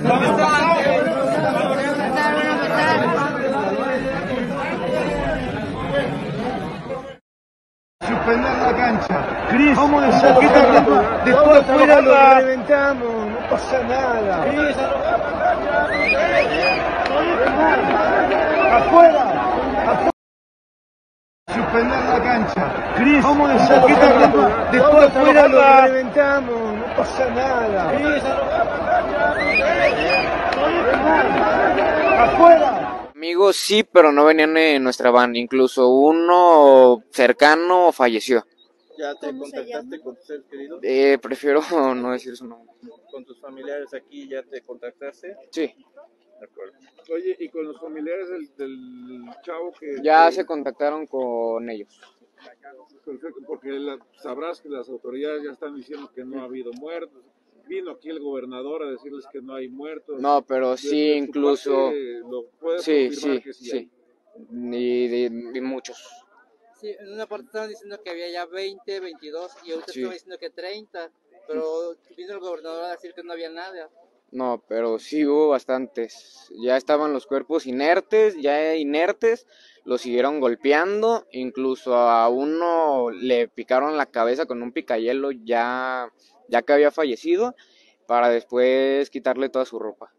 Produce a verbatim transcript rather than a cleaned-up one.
Suspender la cancha. Cris, vamos a sacar después afuera lo reventamos, no pasa nada. Cris, afuera, afuera. Suspender la cancha. Cris, vamos a sacar después afuera lo reventamos, no pasa nada. Cris, afuera. Amigos, sí, pero no venían en nuestra van. Incluso uno cercano falleció. ¿Ya te contactaste con tus seres queridos? Eh, prefiero no decir su nombre. ¿Con tus familiares aquí ya te contactaste? Sí. De acuerdo. Oye, ¿y con los familiares del, del chavo que...? Ya que... se contactaron con ellos. Perfecto, porque la, sabrás que las autoridades ya están diciendo que no ha habido muertos. Vino aquí el gobernador a decirles que no hay muertos. No, pero sí, de, de incluso... parte, ¿lo puedes sí, confirmar sí, que sí, sí. hay? Y de, de muchos. Sí, en una parte estaban diciendo que había ya veinte, veintidós y ahorita Sí. estaban diciendo que treinta, pero vino el gobernador a decir que no había nada. No, pero sí hubo bastantes. Ya estaban los cuerpos inertes, ya inertes, los siguieron golpeando, incluso a uno le picaron la cabeza con un picayelo ya, ya que había fallecido, para después quitarle toda su ropa.